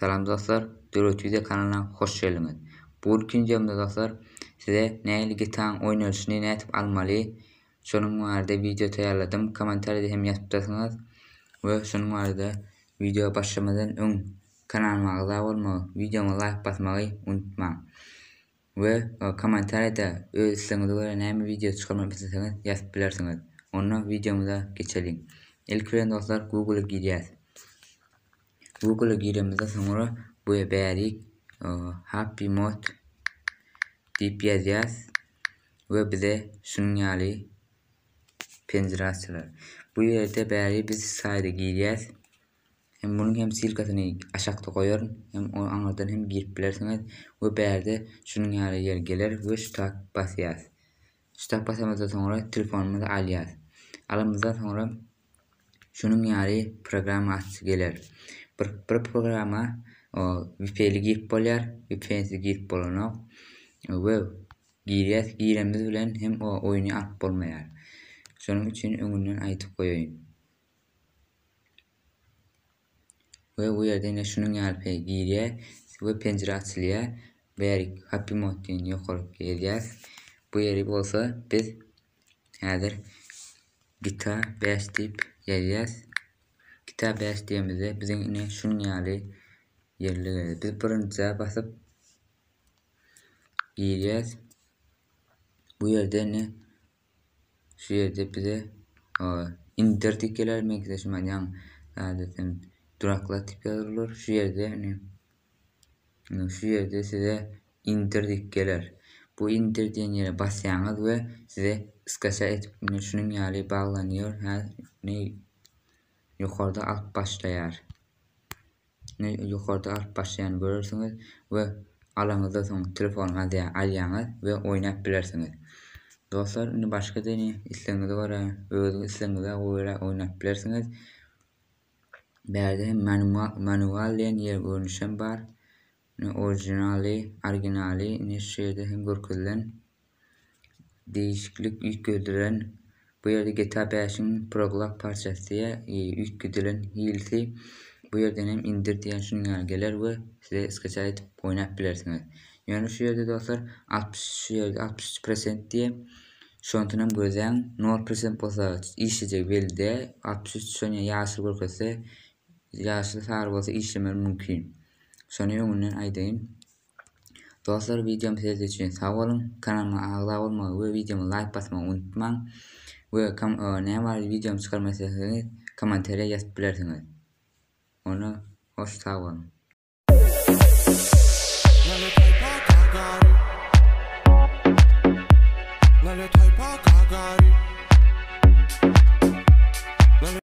Salam dostlar, Dörötüde kanalına hoş geldiniz. Bugünkü videomda dostlar size näli gitar oynayışını nätip almaly, şonun barada video tayarladım. Komentarda hem yazıp turasınız ve şonun barada video başlamadan öň kanalyma agza bolmagy, videoma like basmagy unutmaň. Ve komentarda öz isleňizi göre näme video çykarmak isteseňiz yazıp bilersiňiz. Onu videomuza geçelim. İlk bilen dostlar Google'a girýäs. Google'a girdiğimizde sonra bu bärik Happy Mode diýip ýazýas ve bize şunun ýaly penjere açylar. Bu ýerde bäri biz saýda girýäs. Hem bunun hem silkasyny aşakda goýar, hem aňardan hem girip bilersiňiz we bärde şunun ýaly ýer geler we start basýas. Start basamazdan sonra telefonumuza alýas. Alymyzdan sonra şunun ýaly program açy geler. Bir programa VPN'li girip bolýar, VPN'siz girip bolanok we girýäs, giremiz bilen hem o oýuny alyp bolmaýar. Şonuň üçin öňünden aýdyp goýaýyn. We bu ýerde şunun ýaly girýär we penjere açylýar. Bärik Happy Mode diýen ýokary gelýär. Bu ýeri bolsa biz häzir Gitar Bass diýip ýazýas. Gitar Bass diýemizde biziň şunun ýaly yerleri biz birinçe basyp girýäs. Bu ýerde şu ýerde bize indirdik geler, meňze şu maňam adetden duraklatyp ýazylar. Şu ýerde size indirdik geler. Bu indirdiğin yere basýaňyz we size iskaça etip şunun ýaly baglanýar. Ýokarda alyp başlaýar. Ýokarda alyp başlaýany görürsiňiz we alaňyzda soň telefonuňa alýaňyz we oýnap bilersiňiz. Dostlar, indi başga isleňize göre, öz isleňize göre oýnap bilersiňiz. Bärde manual diýen ýer görnüşem bar. Orijinaly, şu ýerde hem görkezlen değişiklik ýükledilen. Bu ýerde GTA 5'in proglap parçasy ýükledilen hilsi. Bu ýerden hem indir diýen şunun ýaly geler we size iskaça etip oýnap bilersiňiz. Ýöne şu ýerde dostlar 63% diye şontunam gözeň 0% bolsa işlejek belde 63 şoňa ýaşyl görkezse ýaşyl sary bolsa işlemer mümkin. Şonu öňünden aýdyn. Dostlar, videomu seyretdiğiniz için sağ olun. Kanalyma agza bolmagy we videoma like basmagy unutmaň. We näme videomu çykarmak isteseňiz komentarya ýazyp bilersiňiz. Onu hoş sağ olun.